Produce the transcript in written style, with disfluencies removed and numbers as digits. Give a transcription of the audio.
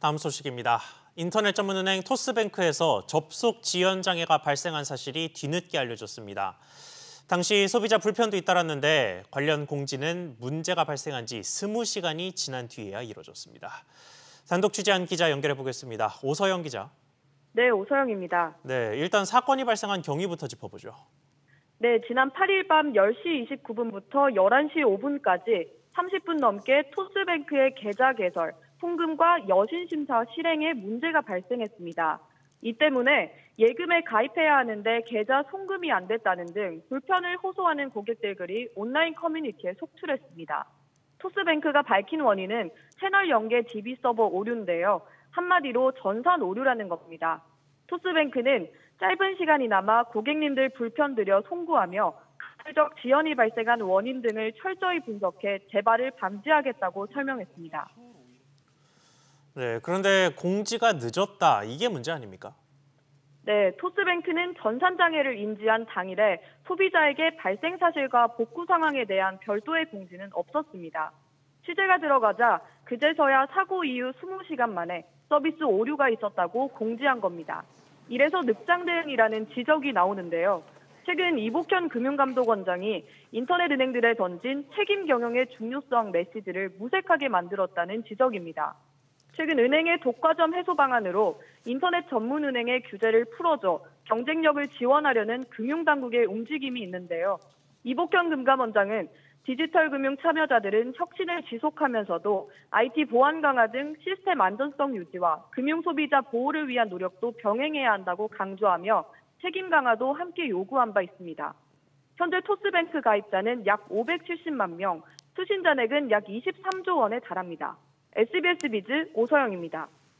다음 소식입니다. 인터넷 전문은행 토스뱅크에서 접속 지연 장애가 발생한 사실이 뒤늦게 알려졌습니다. 당시 소비자 불편도 잇따랐는데 관련 공지는 문제가 발생한 지 20시간이 지난 뒤에야 이뤄졌습니다. 단독 취재한 기자 연결해 보겠습니다. 오서영 기자. 네, 오서영입니다. 네, 일단 사건이 발생한 경위부터 짚어보죠. 네, 지난 8일 밤 10시 29분부터 11시 5분까지 30분 넘게 토스뱅크의 계좌 개설, 송금과 여신 심사 실행에 문제가 발생했습니다. 이 때문에 예금에 가입해야 하는데 계좌 송금이 안 됐다는 등 불편을 호소하는 고객들 글이 온라인 커뮤니티에 속출했습니다. 토스뱅크가 밝힌 원인은 채널 연계 DB 서버 오류인데요. 한마디로 전산 오류라는 겁니다. 토스뱅크는 짧은 시간이나마 고객님들 불편드려 송구하며 가설적 지연이 발생한 원인 등을 철저히 분석해 재발을 방지하겠다고 설명했습니다. 네, 그런데 공지가 늦었다. 이게 문제 아닙니까? 네, 토스뱅크는 전산장애를 인지한 당일에 소비자에게 발생 사실과 복구 상황에 대한 별도의 공지는 없었습니다. 취재가 들어가자 그제서야 사고 이후 20시간 만에 서비스 오류가 있었다고 공지한 겁니다. 이래서 늑장 대응이라는 지적이 나오는데요. 최근 이복현 금융감독원장이 인터넷 은행들에 던진 책임 경영의 중요성 메시지를 무색하게 만들었다는 지적입니다. 최근 은행의 독과점 해소 방안으로 인터넷 전문 은행의 규제를 풀어줘 경쟁력을 지원하려는 금융당국의 움직임이 있는데요. 이복현 금감원장은 디지털 금융 참여자들은 혁신을 지속하면서도 IT 보안 강화 등 시스템 안전성 유지와 금융 소비자 보호를 위한 노력도 병행해야 한다고 강조하며 책임 강화도 함께 요구한 바 있습니다. 현재 토스뱅크 가입자는 약 570만 명, 수신 잔액은 약 23조 원에 달합니다. SBS 비즈 오서영입니다.